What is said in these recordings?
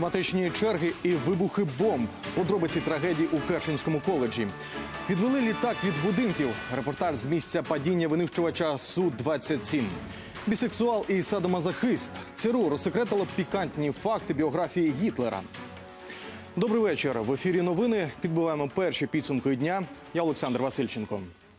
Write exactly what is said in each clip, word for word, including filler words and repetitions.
Автоматичні черги і вибухи бомб. Подробиці трагедії у Керченському коледжі. Відвели літак від будинків. Репортаж з місця падіння винищувача Су двадцять сім. Бісексуал і садомазохист. ЦРУ розсекретило пікантні факти біографії Гітлера. Добрий вечір. В ефірі новини. Підбиваємо перші підсумки дня. Я Олександр Васильченко.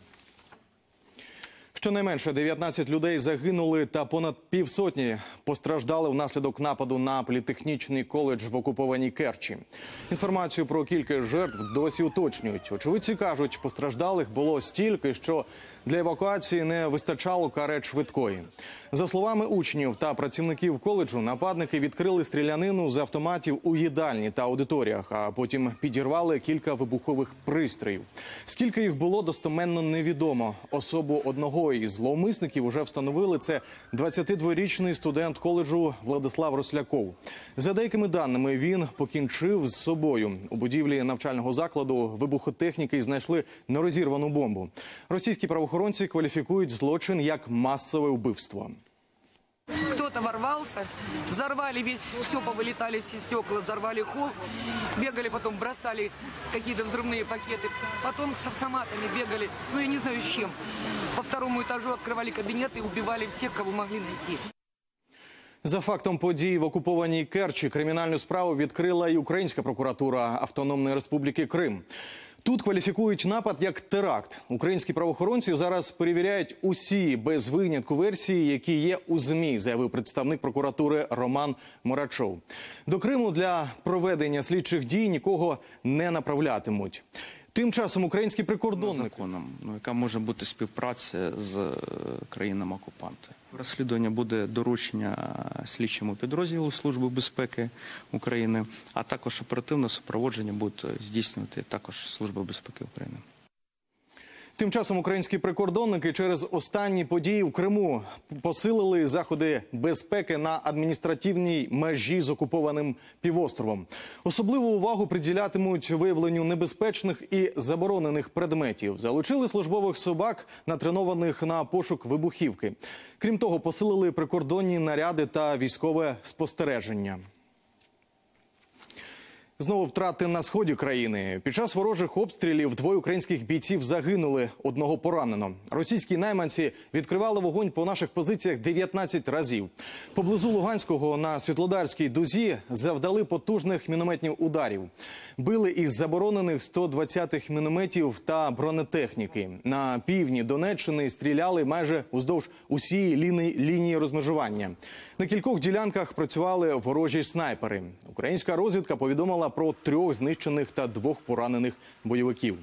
Щонайменше дев'ятнадцять людей загинули та понад півсотні постраждали внаслідок нападу на політехнічний коледж в окупованій Керчі. Інформацію про кількість жертв досі уточнюють. Очевидці кажуть, постраждалих було стільки, що для евакуації не вистачало карет швидкої. За словами учнів та працівників коледжу, нападники відкрили стрілянину з автоматів у їдальні та аудиторіях, а потім підірвали кілька вибухових пристроїв. Скільки їх було, достеменно невідомо. Особу одного із зловмисників уже встановили. Це двадцятидворічний студент коледжу Владислав Росляков. За деякими даними, він покінчив з собою. У будівлі навчального закладу вибухотехніки знайшли нерозірвану бомбу. Російські правоохоронці кваліфікують злочин як масове вбивство. Кто-то ворвался, взорвали весь, все повылетали все стекла, взорвали холл, бегали потом, бросали какие-то взрывные пакеты, потом с автоматами бегали, ну я не знаю с чем. По второму этажу открывали кабинеты и убивали всех, кого могли найти. За фактом подій в окупованій Керчі кримінальну справу відкрила і Українська прокуратура Автономної Республіки Крим. Тут кваліфікують напад як теракт. Українські правоохоронці зараз перевіряють усі без винятку версії, які є у ЗМІ, заявив представник прокуратури Роман Морачов. До Криму для проведення слідчих дій нікого не направлятимуть. Тим часом український прикордонник... Законом, ну, яка може бути співпраця з країнами-окупантами. Розслідування буде доручення слідчому підрозділу Служби безпеки України, а також оперативне супроводження буде здійснювати також Служба безпеки України. Тим часом українські прикордонники через останні події в Криму посилили заходи безпеки на адміністративній межі з окупованим півостровом. Особливу увагу приділятимуть виявленню небезпечних і заборонених предметів. Залучили службових собак, натренованих на пошук вибухівки. Крім того, посилили прикордонні наряди та військове спостереження. Знову втрати на сході країни. Під час ворожих обстрілів двоє українських бійців загинули, одного поранено. Російські найманці відкривали вогонь по наших позиціях дев'ятнадцять разів. Поблизу Луганського на Світлодарській дузі завдали потужних мінометних ударів. Били із заборонених сто двадцятих мінометів та бронетехніки. На півдні Донеччини стріляли майже уздовж усієї лінії, лінії розмежування. На кількох ділянках працювали ворожі снайпери. Українська розвідка повідомила про трьох знищених та двох поранених бойовиків.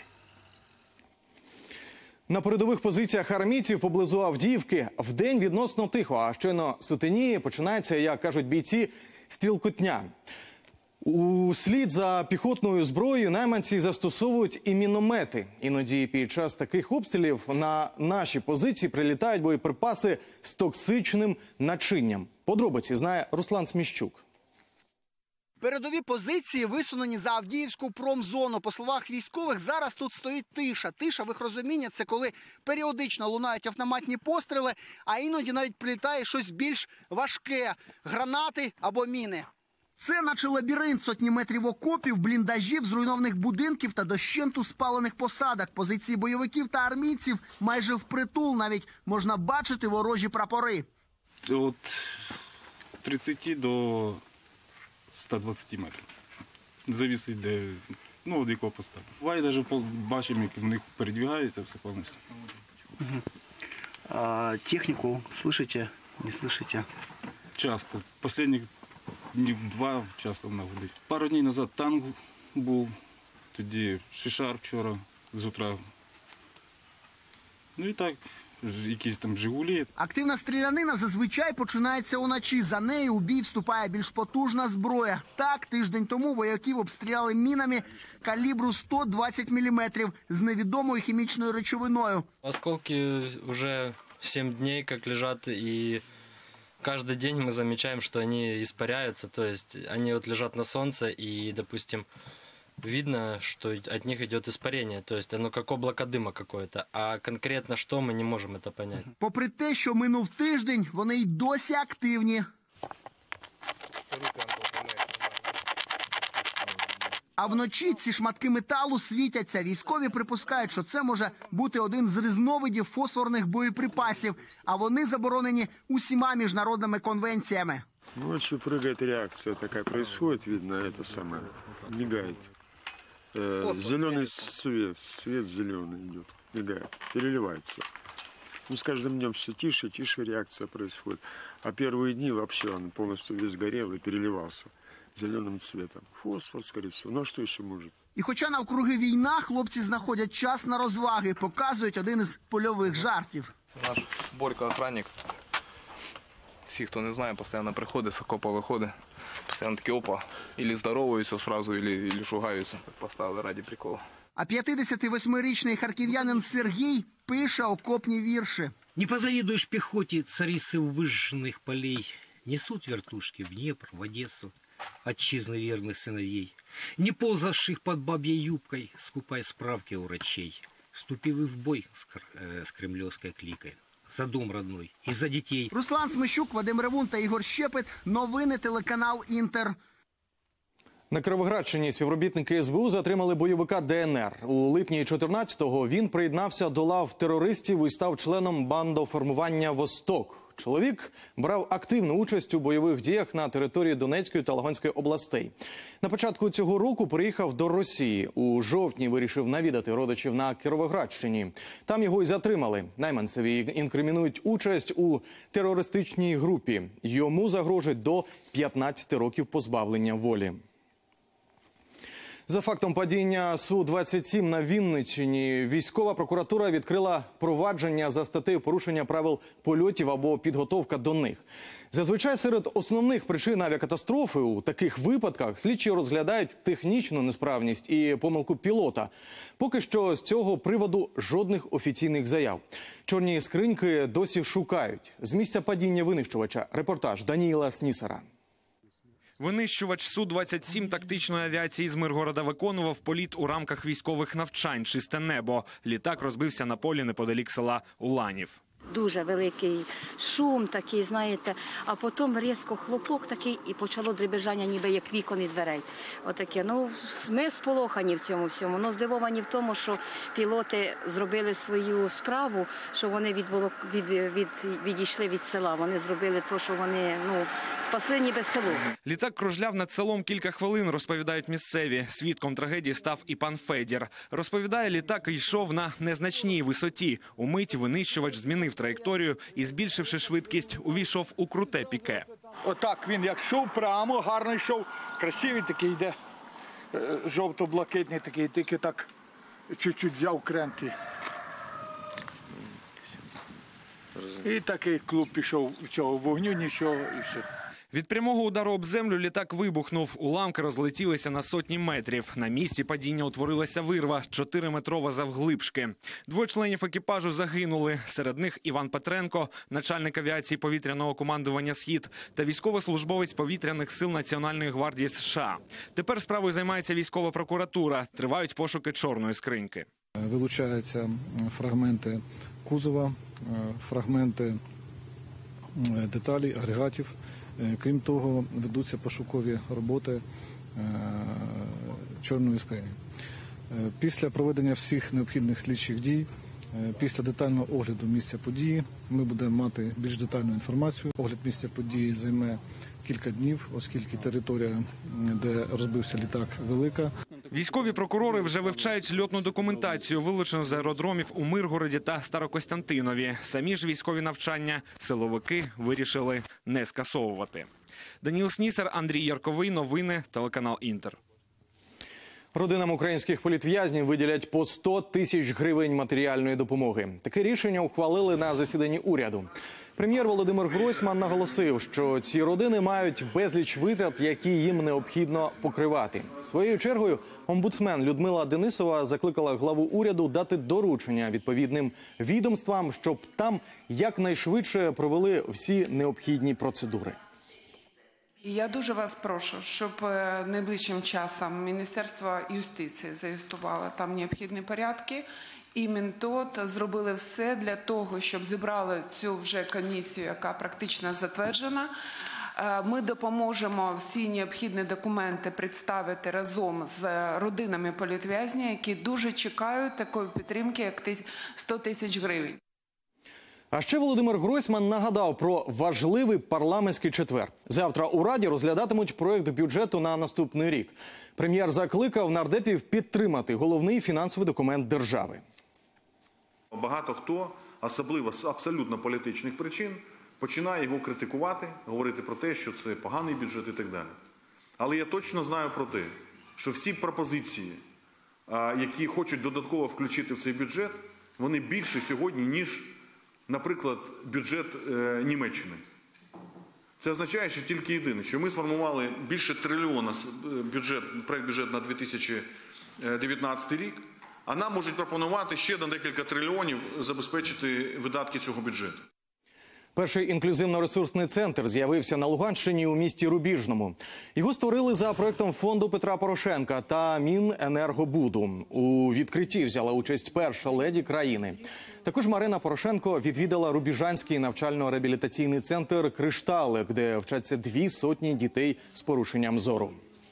На передових позиціях армійців поблизу Авдіївки вдень відносно тихо, а щойно сутеніє починається, як кажуть бійці, стрілкотня. Услід за піхотною зброєю найманці застосовують і міномети. Іноді під час таких обстрілів на наші позиції прилітають боєприпаси з токсичним начинням. Подробиці знає Руслан Сміщук. Передові позиції висунені за Авдіївську промзону. По словах військових, зараз тут стоїть тиша. Тиша, в їх розумінні, це коли періодично лунають автоматні постріли, а іноді навіть прилітає щось більш важке – гранати або міни. Це наче лабіринт, сотні метрів окопів, бліндажів, зруйнованих будинків та дощенту спалених посадок. Позиції бойовиків та армійців майже впритул, навіть можна бачити ворожі прапори. От тридцять до ста двадцяти метрів. Завісить, де, ну, від якого поста. Буває, навіть бачимо, як в них передвигається все повністю. Угу. А техніку слышите, не слышите? Часто. Останні днів два часто вона гудить. Пару днів назад танк був, тоді шишар вчора з утра. Ну і так, якісь там «Жигулі». Активна стрілянина зазвичай починається уночі. За нею у бій вступає більш потужна зброя. Так, тиждень тому вояків обстріляли мінами калібру сто двадцять міліметрів з невідомою хімічною речовиною. Осколки вже сім днів, як лежать, і каждый день мы замечаем, что они испаряются, то есть они вот лежат на солнце и, допустим, видно, что от них идет испарение, то есть оно как облако дыма какое-то, а конкретно что мы не можем это понять. Попри те, що минув тиждень, вони й досі активні. А вночі ці шматки металу світяться. Військові припускають, що це може бути один з різновидів фосфорних боєприпасів, а вони заборонені усіма міжнародними конвенціями. Ночью прыгает, реакция такая происходит, видно, это самое, мигает. Э, зеленый свет, свет зеленый идет, мигает, переливается. Ну, с каждым днем все тише, тише реакция происходит. А первые дни вообще он полностью весь горел и переливался зеленым цветом. Фосфор, скорее всего. Ну, а что еще может? І хоча навкруги війна, хлопці знаходять час на розваги, показують один із польових жартів. Наш Борька охранник. Всі, хто не знає, постійно приходить, з окопа виходить. Постійно такі опа. Ілі здороваються одразу, ілі, ілі шугаються. Поставили раді приколу. А п'ятидесятивосьмирічний харків'янин Сергій пише окопні вірші. Не позавидуешь пехоте царицы выжженных полей. Несут вертушки в Днепр, в Одессу, отчизны верных сыновей. Не ползавших под бабьей юбкой, скупая справки у врачей. Вступив и в бой с, кр... э, с кремлевской кликой. За дом родной и за детей. Руслан Смещук, Вадим Ревун та Ігор Щепет. Новини телеканал «Інтер». На Кіровоградщині співробітники ес бе у затримали бойовика де ен ер. У липні чотирнадцятого він приєднався до лав терористів і став членом бандоформування «Восток». Чоловік брав активну участь у бойових діях на території Донецької та Луганської областей. На початку цього року приїхав до Росії. У жовтні вирішив навідати родичів на Кіровоградщині. Там його й затримали. Найманцеві інкримінують участь у терористичній групі. Йому загрожує до п'ятнадцяти років позбавлення волі. За фактом падіння Су двадцять сім на Вінниччині військова прокуратура відкрила провадження за статтею порушення правил польотів або підготовка до них. Зазвичай серед основних причин авіакатастрофи у таких випадках слідчі розглядають технічну несправність і помилку пілота. Поки що з цього приводу жодних офіційних заяв. Чорні скриньки досі шукають. З місця падіння винищувача репортаж Даніїла Снісара. Винищувач Су двадцять сім тактичної авіації з Миргорода виконував політ у рамках військових навчань «Чисте небо». Літак розбився на полі неподалік села Уланів. Дуже великий шум такий, знаєте, а потім різко хлопок такий і почало дребежання, ніби як вікон і дверей. Отаке. Ну, ми сполохані в цьому всьому, але здивовані в тому, що пілоти зробили свою справу, що вони відволок, від, від, відійшли від села. Вони зробили те, що вони, ну, спасли ніби село. Літак кружляв над селом кілька хвилин, розповідають місцеві. Свідком трагедії став і пан Федір. Розповідає, літак йшов на незначній висоті. Умить винищувач змінив траєкторію і, збільшивши швидкість, увійшов у круте піке. Отак він як йшов прямо, гарно йшов, красивий такий йде, жовто-блакитний такий, тільки так чуть-чуть взяв кренти. І такий клуб пішов у цього вогню, нічого і все. Від прямого удару об землю літак вибухнув. Уламки розлетілися на сотні метрів. На місці падіння утворилася вирва – чотириметрова завглибшки. Двоє членів екіпажу загинули. Серед них Іван Петренко, начальник авіації повітряного командування «Схід» та військовослужбовець повітряних сил Національної гвардії США. Тепер справою займається військова прокуратура. Тривають пошуки чорної скриньки. Вилучаються фрагменти кузова, фрагменти деталей, агрегатів. Крім того, ведуться пошукові роботи чорної скрині. Після проведення всіх необхідних слідчих дій, після детального огляду місця події, ми будемо мати більш детальну інформацію. Огляд місця події займе кілька днів, оскільки територія, де розбився літак, велика. Військові прокурори вже вивчають льотну документацію, вилучену з аеродромів у Миргороді та Старокостянтинові. Самі ж військові навчання силовики вирішили не скасовувати. Даніл Снісар, Андрій Ярковий. Новини. Телеканал «Інтер». Родинам українських політв'язнів виділять по сто тисяч гривень матеріальної допомоги. Таке рішення ухвалили на засіданні уряду. Прем'єр Володимир Гройсман наголосив, що ці родини мають безліч витрат, які їм необхідно покривати. Своєю чергою омбудсмен Людмила Денисова закликала главу уряду дати доручення відповідним відомствам, щоб там якнайшвидше провели всі необхідні процедури. Я дуже вас прошу, щоб найближчим часом Міністерство юстиції зареєструвало там необхідні порядки. І Мінтот зробили все для того, щоб зібрали цю вже комісію, яка практично затверджена, Е, Ми допоможемо всі необхідні документи представити разом з родинами політв'язнів, які дуже чекають такої підтримки, як сто тисяч гривень. А ще Володимир Гройсман нагадав про важливий парламентський четвер. Завтра у Раді розглядатимуть проєкт бюджету на наступний рік. Прем'єр закликав нардепів підтримати головний фінансовий документ держави. Багато хто, особливо з абсолютно політичних причин, починає його критикувати, говорити про те, що це поганий бюджет і так далі. Але я точно знаю про те, що всі пропозиції, які хочуть додатково включити в цей бюджет, вони більше сьогодні, ніж, наприклад, бюджет Німеччини. Це означає, що тільки єдине, що ми сформували більше трильйона бюджет, проект бюджету на дві тисячі дев'ятнадцятий рік, а нам можуть пропонувати ще на декілька трильйонів забезпечити видатки цього бюджету. Перший інклюзивно-ресурсний центр з'явився на Луганщині у місті Рубіжному. Його створили за проєктом фонду Петра Порошенка та Міненергобуду. У відкритті взяла участь перша леді країни. Також Марина Порошенко відвідала Рубіжанський навчально-реабілітаційний центр «Кришталик», де вчаться дві сотні дітей з порушенням зору.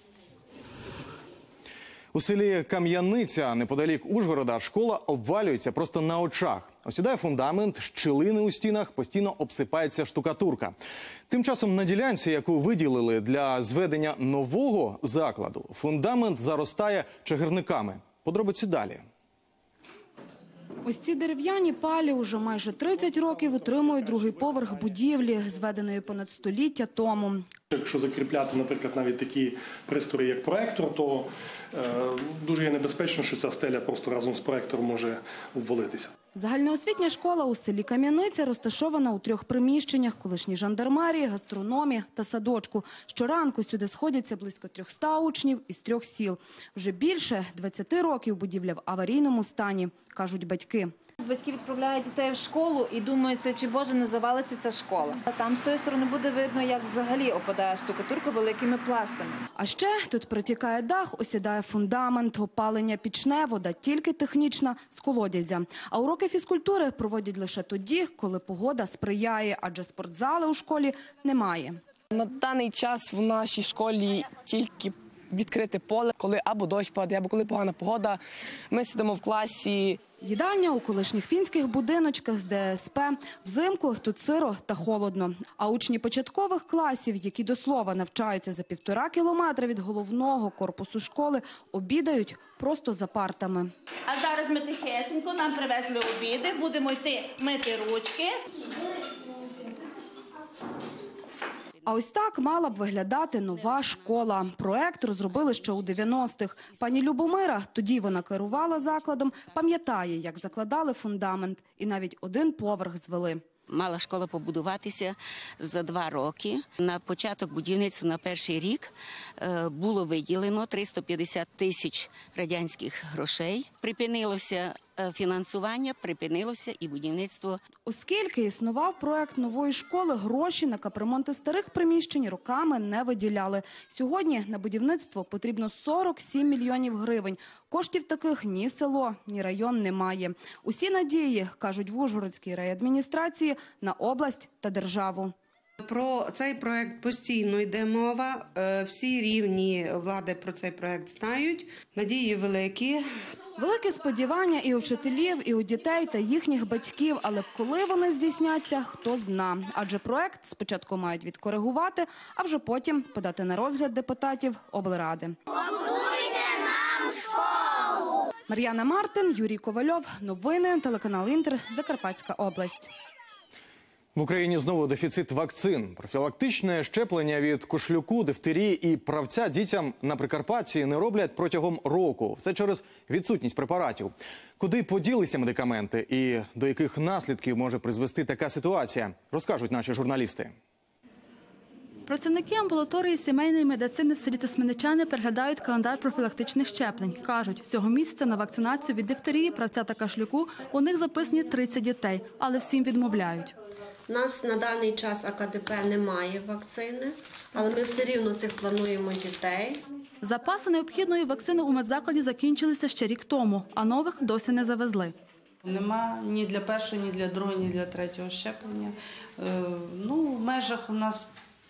У селі Кам'яниця, неподалік Ужгорода, школа обвалюється просто на очах. Осідає фундамент, щілини у стінах, постійно обсипається штукатурка. Тим часом на ділянці, яку виділили для зведення нового закладу, фундамент заростає чагарниками. Подробиці далі. Ось ці дерев'яні палі уже майже тридцять років утримують другий поверх будівлі, зведеної понад століття тому. Якщо закріпляти, наприклад, навіть такі пристрої, як проектор, то е, дуже є небезпечно, що ця стеля просто разом з проектором може обвалитися. Загальноосвітня школа у селі Кам'яниця розташована у трьох приміщеннях – колишній жандармерії, гастрономі та садочку. Щоранку сюди сходяться близько трьохсот учнів із трьох сіл. Вже більше двадцяти років будівля в аварійному стані, кажуть батьки. Батьки відправляють дітей в школу і думають, чи боже не завалиться ця школа. А там з тої сторони буде видно, як взагалі опадає штукатурка великими пластами. А ще тут протікає дах, осідає фундамент, опалення пічне, вода тільки технічна з колодязя. А уроки фізкультури проводять лише тоді, коли погода сприяє, адже спортзали у школі немає. На даний час в нашій школі тільки відкрите поле, коли або дощ падає, або коли погана погода. Ми сидимо в класі. Їдальня у колишніх фінських будиночках з де ес пе. Взимку тут сиро та холодно. А учні початкових класів, які до слова навчаються за півтора кілометра від головного корпусу школи, обідають просто за партами. А зараз ми тихесенько, нам привезли обіди, будемо йти мити ручки. А ось так мала б виглядати нова школа. Проект розробили ще у дев'яностих. Пані Любомира, тоді вона керувала закладом, пам'ятає, як закладали фундамент. І навіть один поверх звели. Мала школа побудуватися за два роки. На початок будівництва на перший рік було виділено триста п'ятдесят тисяч радянських грошей. Припинилося фінансування, припинилося і будівництво. Оскільки існував проект нової школи, гроші на капремонти старих приміщень роками не виділяли. Сьогодні на будівництво потрібно сорок сім мільйонів гривень. Коштів таких ні село, ні район не має. Усі надії, кажуть в Ужгородській райадміністрації, на область та державу. Про цей проект постійно йде мова. Всі рівні влади про цей проект знають. Надії великі. Великі сподівання і у вчителів, і у дітей та їхніх батьків. Але коли вони здійсняться, хто зна. Адже проект спочатку мають відкоригувати, а вже потім подати на розгляд депутатів облради. Побудуйте нам школу! Мар'яна Мартин, Юрій Ковальов. Новини, телеканал «Інтер», Закарпатська область. В Україні знову дефіцит вакцин. Профілактичне щеплення від кашлюку, дифтерії і правця дітям на Прикарпатті не роблять протягом року. Все через відсутність препаратів. Куди поділися медикаменти і до яких наслідків може призвести така ситуація, розкажуть наші журналісти. Працівники амбулаторії сімейної медицини в селі Тисменичани переглядають календар профілактичних щеплень. Кажуть, цього місяця на вакцинацію від дифтерії, правця та кашлюку у них записані тридцять дітей, але всім відмовляють. У нас на даний час а ка де пе немає вакцини, але ми все рівно цих плануємо дітей. Запаси необхідної вакцини у медзакладі закінчилися ще рік тому, а нових досі не завезли. Нема ні для першого, ні для другого, ні для третього щеплення. Ну, в межах у нас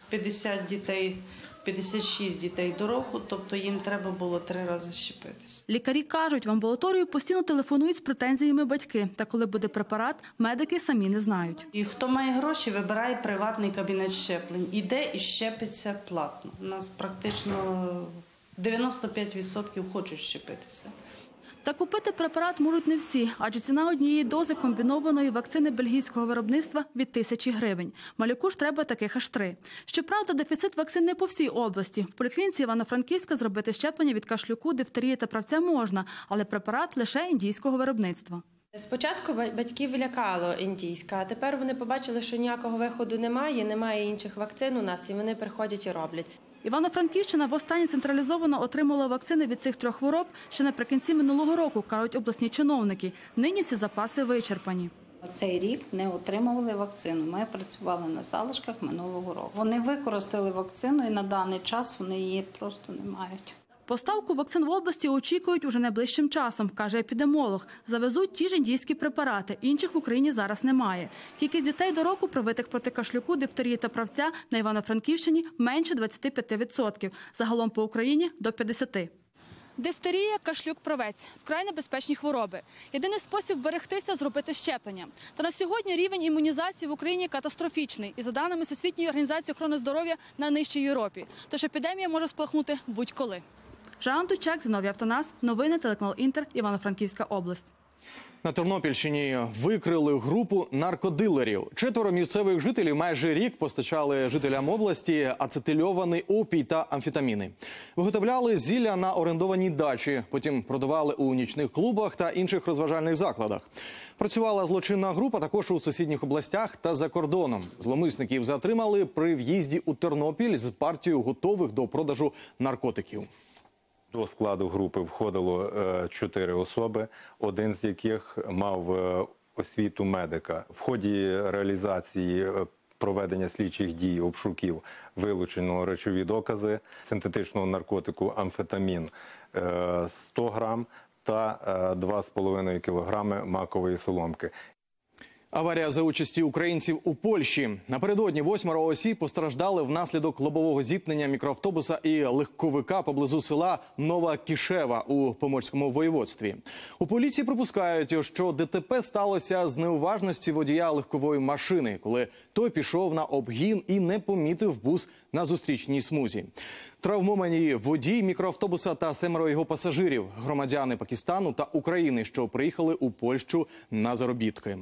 п'ятдесят дітей, п'ятдесят шість дітей до року, тобто їм треба було три рази щепитися. Лікарі кажуть, в амбулаторію постійно телефонують з претензіями батьки. Та коли буде препарат, медики самі не знають. І хто має гроші, вибирає приватний кабінет щеплень. Іде і щепиться платно. У нас практично дев'яносто п'ять відсотків хочуть щепитися. Та купити препарат можуть не всі, адже ціна однієї дози комбінованої вакцини бельгійського виробництва від тисячі гривень. Малюку ж треба таких аж три. Щоправда, дефіцит вакцин не по всій області. В поліклініці Івано-Франківська зробити щеплення від кашлюку, дифтерії та правця можна, але препарат лише індійського виробництва. Спочатку батьків лякало індійська, а тепер вони побачили, що ніякого виходу немає, немає інших вакцин у нас, і вони приходять і роблять. Івано-Франківщина востаннє централізовано отримала вакцини від цих трьох хвороб ще наприкінці минулого року, кажуть обласні чиновники. Нині всі запаси вичерпані. Цей рік не отримували вакцину. Ми працювали на залишках минулого року. Вони використали вакцину і на даний час вони її просто не мають. Поставку вакцин в області очікують уже найближчим часом, каже епідеміолог. Завезуть ті ж індійські препарати, інших в Україні зараз немає. Кількість дітей до року, привитих проти кашлюку, дифтерії та правця на Івано-Франківщині менше двадцять п'ять відсотків. Загалом по Україні – до п'ятдесят відсотків. Дифтерія, кашлюк, правець – вкрай небезпечні хвороби. Єдиний спосіб берегтися – зробити щеплення. Та на сьогодні рівень імунізації в Україні катастрофічний. І за даними Всесвітньої організації охорони здоров'я, найнижчий в Європі. Тож епідемія може спалахнути будь-коли. Жан Тучак, Зіновій Автонас, новини, телеканал Інтер, Івано-Франківська область. На Тернопільщині викрили групу наркодилерів. Четверо місцевих жителів майже рік постачали жителям області ацетильований опій та амфетаміни. Виготовляли зілля на орендованій дачі, потім продавали у нічних клубах та інших розважальних закладах. Працювала злочинна група також у сусідніх областях та за кордоном. Зловмисників затримали при в'їзді у Тернопіль з партією готових до продажу наркотиків. До складу групи входило чотири особи, один з яких мав освіту медика. В ході реалізації проведення слідчих дій, обшуків, вилучено речові докази синтетичного наркотику амфетамін сто грам та два з половиною кілограми макової соломки. Аварія за участі українців у Польщі. Напередодні восьмеро осіб постраждали внаслідок лобового зіткнення мікроавтобуса і легковика поблизу села Нова Кішева у Поморському воєводстві. У поліції припускають, що ДТП сталося з неуважності водія легкової машини, коли той пішов на обгін і не помітив бус на зустрічній смузі. Травмовані водій мікроавтобуса та семеро його пасажирів – громадяни Пакистану та України, що приїхали у Польщу на заробітки.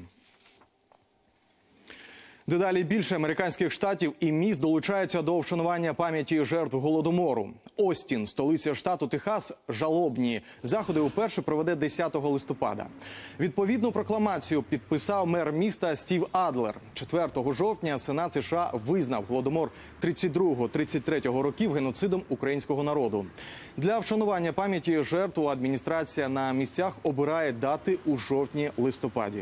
Дедалі більше американських штатів і міст долучаються до вшанування пам'яті жертв Голодомору. Остін, столиця штату Техас, жалобні заходи уперше проведе десятого листопада. Відповідну прокламацію підписав мер міста Стів Адлер. четвертого жовтня Сенат США визнав Голодомор тридцять другого - тридцять третього років геноцидом українського народу. Для вшанування пам'яті жертв адміністрація на місцях обирає дати у жовтні-листопаді.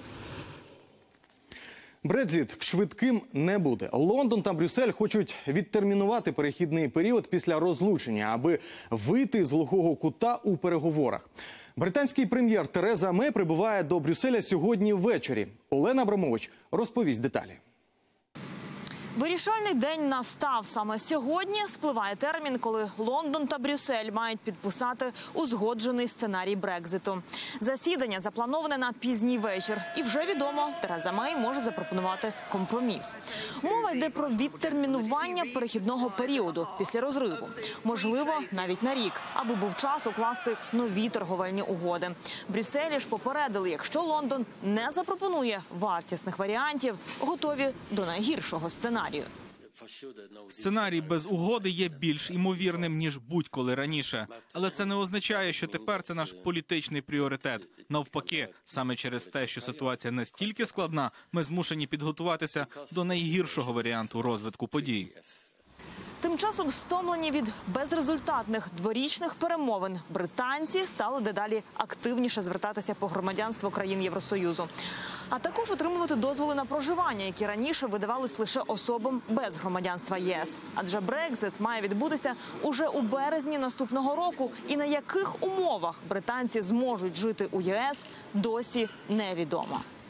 Брекзит швидким не буде. Лондон та Брюссель хочуть відтермінувати перехідний період після розлучення, аби вийти з глухого кута у переговорах. Британський прем'єр Тереза Мей прибуває до Брюсселя сьогодні ввечері. Олена Абрамович розповість деталі. Вирішальний день настав. Саме сьогодні спливає термін, коли Лондон та Брюссель мають підписати узгоджений сценарій Брекзиту. Засідання заплановане на пізній вечір. І вже відомо, Тереза Мей може запропонувати компроміс. Мова йде про відтермінування перехідного періоду після розриву. Можливо, навіть на рік, аби був час укласти нові торговельні угоди. Брюсселі ж попередили, якщо Лондон не запропонує вартісних варіантів, готові до найгіршого сценарію. Сценарій без угоди є більш імовірним, ніж будь-коли раніше. Але це не означає, що тепер це наш політичний пріоритет. Навпаки, саме через те, що ситуація настільки складна, ми змушені підготуватися до найгіршого варіанту розвитку подій. Тим часом, стомлені від безрезультатних дворічних перемовин, британці стали дедалі активніше звертатися по громадянство країн Євросоюзу. А також отримувати дозволи на проживання, які раніше видавались лише особам без громадянства ЄС. Адже Брекзит має відбутися уже у березні наступного року. І на яких умовах британці зможуть жити у ЄС, досі невідомо.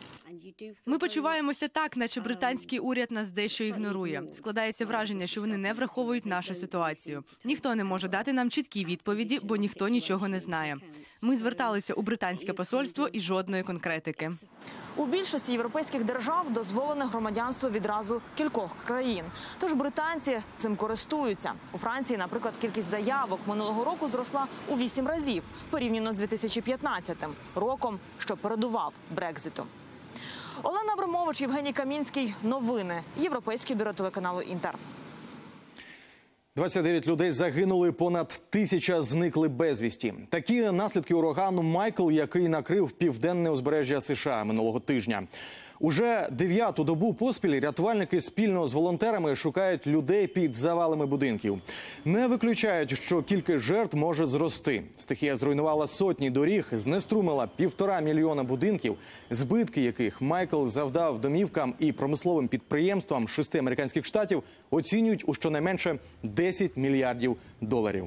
Ми почуваємося так, наче британський уряд нас дещо ігнорує. Складається враження, що вони не враховують нашу ситуацію. Ніхто не може дати нам чіткі відповіді, бо ніхто нічого не знає. Ми зверталися у британське посольство і жодної конкретики. У більшості європейських держав дозволене громадянство відразу кількох країн. Тож британці цим користуються. У Франції, наприклад, кількість заявок минулого року зросла у вісім разів, порівняно з дві тисячі п'ятнадцятим, роком, що передував Брекзиту. Олена Абрамович, Євгеній Камінський. Новини. Європейське бюро телеканалу «Інтер». двадцять дев'ять людей загинули, понад тисяча зникли безвісті. Такі наслідки урагану Майкл, який накрив південне узбережжя США минулого тижня. Уже дев'яту добу поспіль рятувальники спільно з волонтерами шукають людей під завалами будинків. Не виключають, що кількість жертв може зрости. Стихія зруйнувала сотні доріг, знеструмила півтора мільйона будинків, збитки яких Майкл завдав домівкам і промисловим підприємствам шести американських штатів оцінюють у щонайменше десять мільярдів доларів.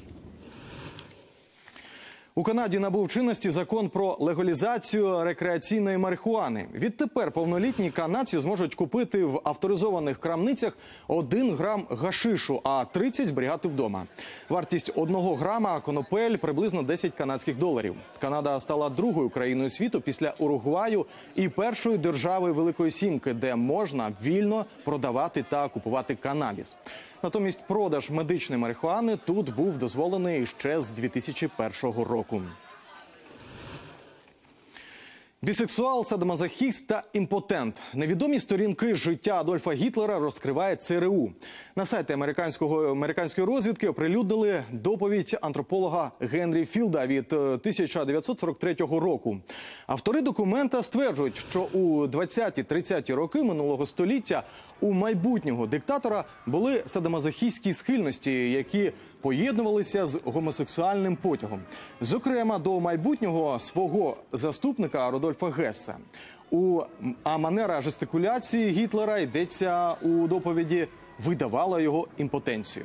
У Канаді набув чинності закон про легалізацію рекреаційної марихуани. Відтепер повнолітні канадці зможуть купити в авторизованих крамницях один грам гашишу, а тридцять зберігати вдома. Вартість одного грама конопель приблизно десять канадських доларів. Канада стала другою країною світу після Уругваю і першою державою Великої Сімки, де можна вільно продавати та купувати канабіс. Натомість продаж медичної марихуани тут був дозволений ще з дві тисячі першого року. Бісексуал, садомазохіст та імпотент. Невідомі сторінки життя Адольфа Гітлера розкриває ЦРУ. На сайті американського, американської розвідки оприлюднили доповідь антрополога Генрі Філда від тисяча дев'ятсот сорок третього року. Автори документа стверджують, що у двадцяті-тридцяті роки минулого століття у майбутнього диктатора були садомазохістські схильності, які поєднувалися з гомосексуальним потягом. Зокрема, до майбутнього свого заступника Рудольфа Гесса. У, а манера жестикуляції Гітлера, йдеться у доповіді, видавала його імпотенцію.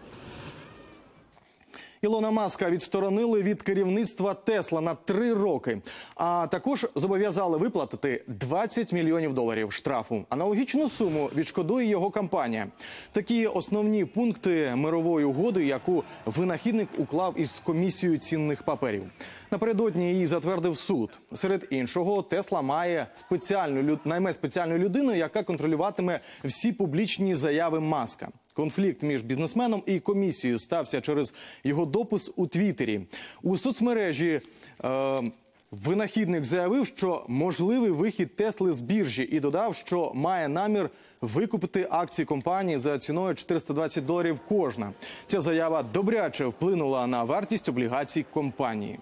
Ілона Маска відсторонили від керівництва Тесла на три роки, а також зобов'язали виплатити двадцять мільйонів доларів штрафу. Аналогічну суму відшкодує його компанія. Такі основні пункти мирової угоди, яку винахідник уклав із комісією цінних паперів. Напередодні її затвердив суд. Серед іншого, Тесла має спеціальну, найме спеціальну людину, яка контролюватиме всі публічні заяви Маска. Конфлікт між бізнесменом і комісією стався через його допис у Твіттері. У соцмережі е, винахідник заявив, що можливий вихід Тесли з біржі і додав, що має намір викупити акції компанії за ціною чотириста двадцять доларів кожна. Ця заява добряче вплинула на вартість облігацій компанії.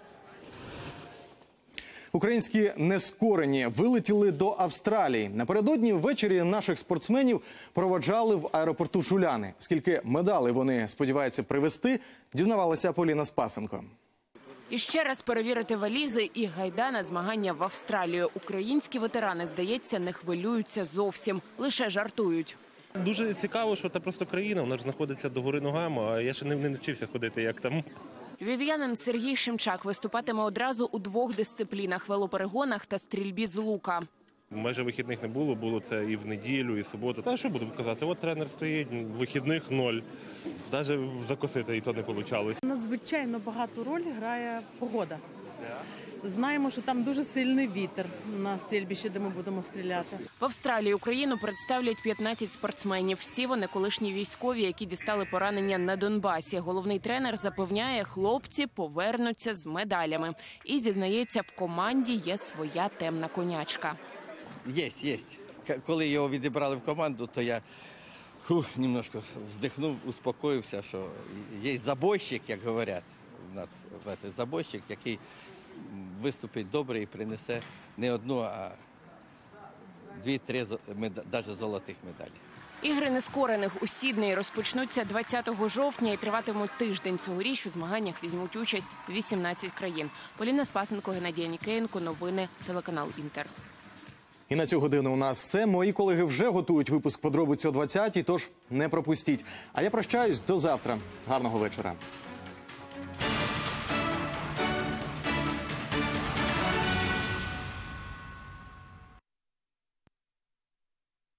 Українські нескорені вилетіли до Австралії. Напередодні ввечері наших спортсменів проводжали в аеропорту Жуляни. Скільки медалей вони сподіваються привезти, дізнавалася Поліна Спасенко. І ще раз перевірити валізи і гайда на змагання в Австралію. Українські ветерани, здається, не хвилюються зовсім, лише жартують. Дуже цікаво, що це просто країна, вона ж знаходиться догори ногами, а я ще не, не навчився ходити як там. Львів'янин Сергій Шимчак виступатиме одразу у двох дисциплінах – велоперегонах та стрільбі з лука. Майже вихідних не було, було це і в неділю, і в суботу. Та що буду казати, от тренер стоїть, вихідних ноль. Навіть закосити і то не вийшло. Надзвичайно багату роль грає погода. Знаємо, що там дуже сильний вітер на стрільбищі, де ми будемо стріляти. В Австралії Україну представлять п'ятнадцять спортсменів. Всі вони колишні військові, які дістали поранення на Донбасі. Головний тренер запевняє, хлопці повернуться з медалями. І зізнається, в команді є своя темна конячка. Є, є. Коли його відібрали в команду, то я фух, немножко вздихнув, успокоївся, що є забойщик, як говорять у нас, забойщик, який виступить добре і принесе не одну, а дві-три, навіть золотих медалей. Ігри нескорених у Сіднеї розпочнуться двадцятого жовтня і триватимуть тиждень. Цьогоріч у змаганнях візьмуть участь вісімнадцять країн. Поліна Спасенко, Геннадій Нікеєнко. Новини, телеканал «Інтер». І на цю годину у нас все. Мої колеги вже готують випуск подробиць о двадцятій, тож не пропустіть. А я прощаюсь до завтра. Гарного вечора.